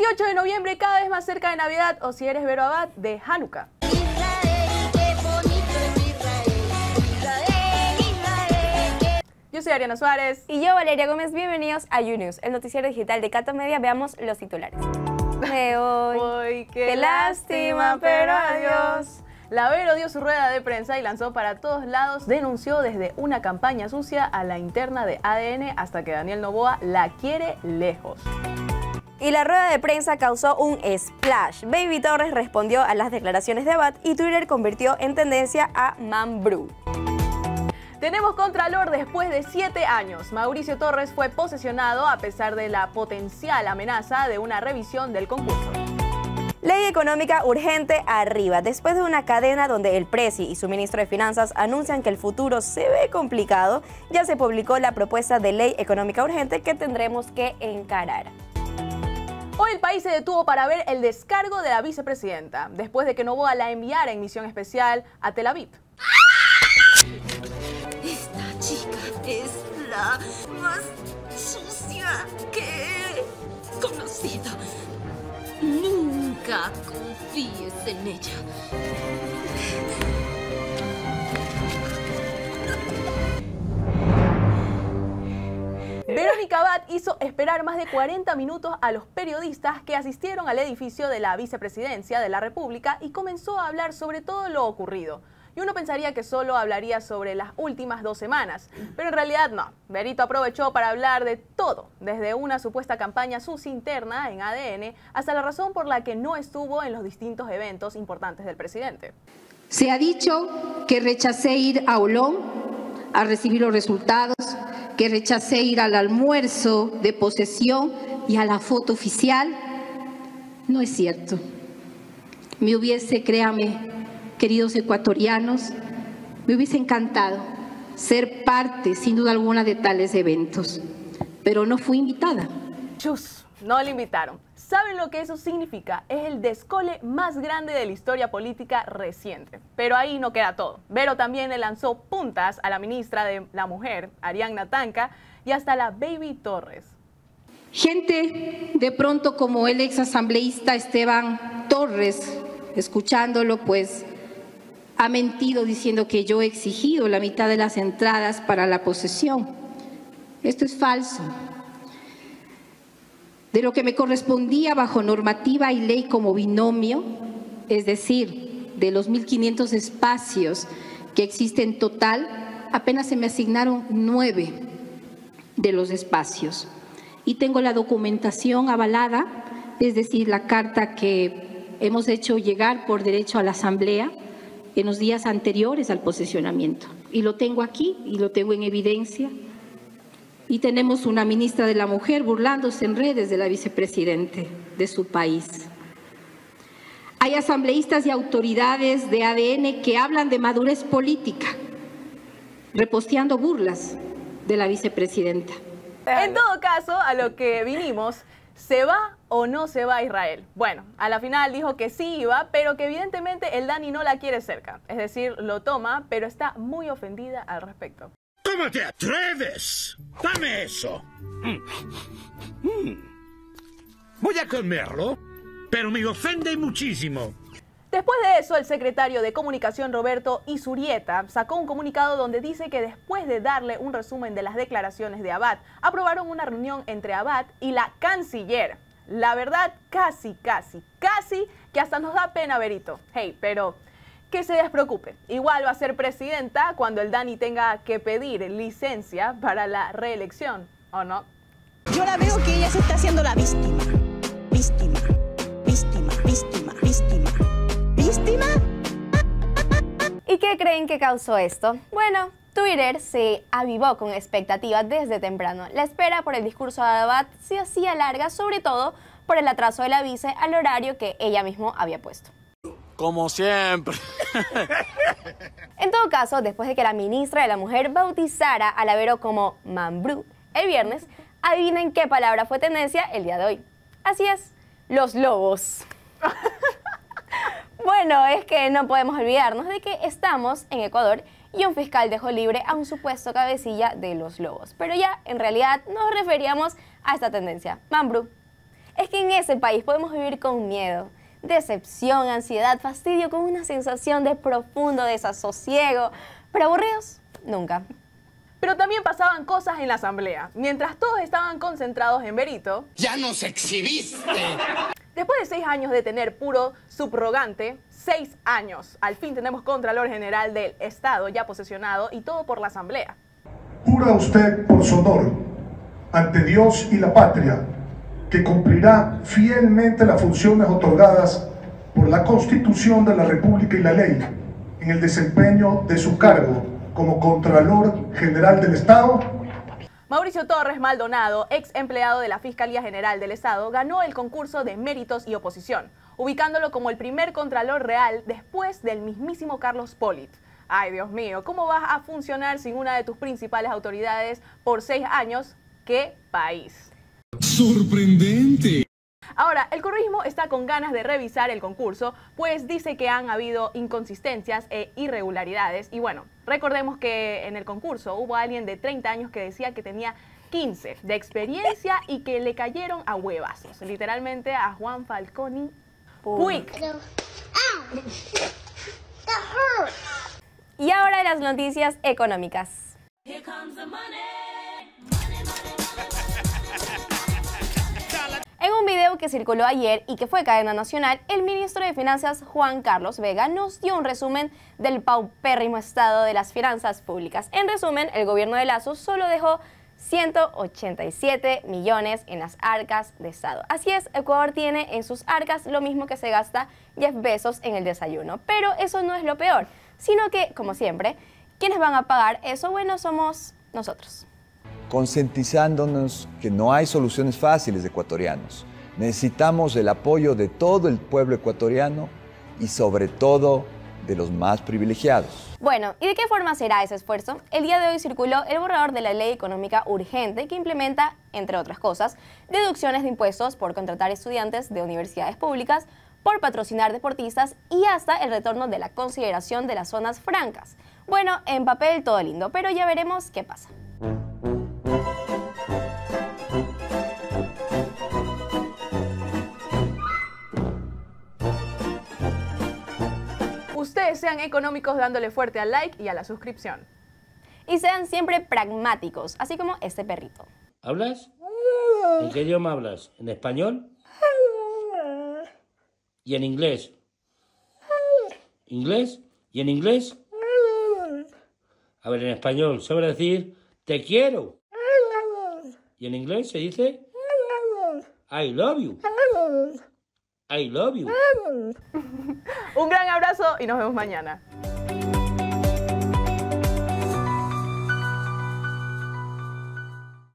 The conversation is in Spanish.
28 de noviembre, cada vez más cerca de Navidad, o si eres Vero Abad, de Hanukkah. Yo soy Ariana Suárez. Y yo, Valeria Gómez. Bienvenidos a YouNews, el noticiero digital de Cato Media. Veamos los titulares. Me voy. Qué lástima, pero adiós. La Vero dio su rueda de prensa y lanzó para todos lados, denunció desde una campaña sucia a la interna de ADN hasta que Daniel Noboa la quiere lejos. Y la rueda de prensa causó un splash. Baby Torres respondió a las declaraciones de Abad y Twitter convirtió en tendencia a Mambrú. Tenemos contralor después de 7 años. Mauricio Torres fue posesionado a pesar de la potencial amenaza de una revisión del concurso. Ley económica urgente arriba. Después de una cadena donde el Presi y su ministro de Finanzas anuncian que el futuro se ve complicado, ya se publicó la propuesta de ley económica urgente que tendremos que encarar. Hoy el país se detuvo para ver el descargo de la vicepresidenta, después de que Noboa la enviara en misión especial a Tel Aviv. Esta chica es la más sucia que he conocido. Nunca confíes en ella. Verónica Abad hizo esperar más de 40 minutos a los periodistas que asistieron al edificio de la vicepresidencia de la República y comenzó a hablar sobre todo lo ocurrido. Y uno pensaría que solo hablaría sobre las últimas 2 semanas, pero en realidad no. Verito aprovechó para hablar de todo, desde una supuesta campaña sucia interna en ADN hasta la razón por la que no estuvo en los distintos eventos importantes del presidente. Se ha dicho que rechacé ir a Olón a recibir los resultados, que rechacé ir al almuerzo de posesión y a la foto oficial. No es cierto. Me hubiese, créame, queridos ecuatorianos, me hubiese encantado ser parte, sin duda alguna, de tales eventos, pero no fui invitada. Chus, no le invitaron. ¿Saben lo que eso significa? Es el descole más grande de la historia política reciente. Pero ahí no queda todo. Vero también le lanzó puntas a la ministra de la Mujer, Arianna Tanca, y hasta la Baby Torres. Gente de pronto como el ex asambleísta Esteban Torres, escuchándolo, pues ha mentido diciendo que yo he exigido la mitad de las entradas para la posesión. Esto es falso. De lo que me correspondía bajo normativa y ley como binomio, es decir, de los 1.500 espacios que existen en total, apenas se me asignaron 9 de los espacios. Y tengo la documentación avalada, es decir, la carta que hemos hecho llegar por derecho a la Asamblea en los días anteriores al posesionamiento. Y lo tengo aquí y lo tengo en evidencia. Y tenemos una ministra de la Mujer burlándose en redes de la vicepresidente de su país. Hay asambleístas y autoridades de ADN que hablan de madurez política, reposteando burlas de la vicepresidenta. En todo caso, a lo que vinimos, ¿se va o no se va a Israel? Bueno, a la final dijo que sí iba, pero que evidentemente el Dani no la quiere cerca. Es decir, lo toma, pero está muy ofendida al respecto. ¿Cómo te atreves? ¡Dame eso! Voy a comerlo, pero me ofende muchísimo. Después de eso, el secretario de Comunicación Roberto Izurieta sacó un comunicado donde dice que después de darle un resumen de las declaraciones de Abad, aprobaron una reunión entre Abad y la canciller. La verdad, casi que hasta nos da pena, Verito. Hey, pero que se despreocupe. Igual va a ser presidenta cuando el Dani tenga que pedir licencia para la reelección, ¿o no? Yo la veo que ella se está haciendo la víctima. Víctima. ¿Y qué creen que causó esto? Bueno, Twitter se avivó con expectativa desde temprano. La espera por el discurso de Abad se hacía larga, sobre todo por el atraso de la vice al horario que ella misma había puesto. Como siempre. En todo caso, después de que la ministra de la Mujer bautizara a la Vero como Mambrú el viernes, adivinen qué palabra fue tendencia el día de hoy. Así es, los lobos. Bueno, es que no podemos olvidarnos de que estamos en Ecuador y un fiscal dejó libre a un supuesto cabecilla de los lobos. Pero ya, en realidad, nos referíamos a esta tendencia, Mambrú. Es que en ese país podemos vivir con miedo, decepción, ansiedad, fastidio, con una sensación de profundo desasosiego, pero aburridos, nunca. Pero también pasaban cosas en la asamblea. Mientras todos estaban concentrados en Berito, ¡Ya nos exhibiste! después de 6 años de tener puro subrogante, 6 años, al fin tenemos Contralor General del Estado ya posesionado y todo por la asamblea. Jura usted por su honor, ante Dios y la patria, que cumplirá fielmente las funciones otorgadas por la Constitución de la República y la ley en el desempeño de su cargo como Contralor General del Estado. Mauricio Torres Maldonado, ex empleado de la Fiscalía General del Estado, ganó el concurso de méritos y oposición, ubicándolo como el primer Contralor Real después del mismísimo Carlos Polit. Ay, Dios mío, ¿cómo vas a funcionar sin una de tus principales autoridades por 6 años? ¡Qué país! ¡Sorprendente! Ahora, el correísmo está con ganas de revisar el concurso, pues dice que han habido inconsistencias e irregularidades. Y bueno, recordemos que en el concurso hubo alguien de 30 años que decía que tenía 15 de experiencia y que le cayeron a huevazos, literalmente a Juan Falconi Puig. Y ahora las noticias económicas. En un video que circuló ayer y que fue cadena nacional, el ministro de Finanzas Juan Carlos Vega nos dio un resumen del paupérrimo estado de las finanzas públicas. En resumen, el gobierno de Lazo solo dejó 187 millones en las arcas de Estado. Así es, Ecuador tiene en sus arcas lo mismo que se gasta Jeff Bezos en el desayuno. Pero eso no es lo peor, sino que, como siempre, ¿quiénes van a pagar eso? Bueno, somos nosotros. Concientizándonos que no hay soluciones fáciles de ecuatorianos. Necesitamos el apoyo de todo el pueblo ecuatoriano y sobre todo de los más privilegiados. Bueno, ¿y de qué forma será ese esfuerzo? El día de hoy circuló el borrador de la Ley Económica Urgente que implementa, entre otras cosas, deducciones de impuestos por contratar estudiantes de universidades públicas, por patrocinar deportistas y hasta el retorno de la consideración de las zonas francas. Bueno, en papel todo lindo, pero ya veremos qué pasa. Ustedes sean económicos dándole fuerte al like y a la suscripción. Y sean siempre pragmáticos, así como este perrito. ¿Hablas? ¿En qué idioma hablas? ¿En español? ¿Y en inglés? ¿Inglés? ¿Y en inglés? A ver, en español, ¿sabe decir te quiero? ¿Y en inglés se dice I love you? I love you. Un gran abrazo y nos vemos mañana.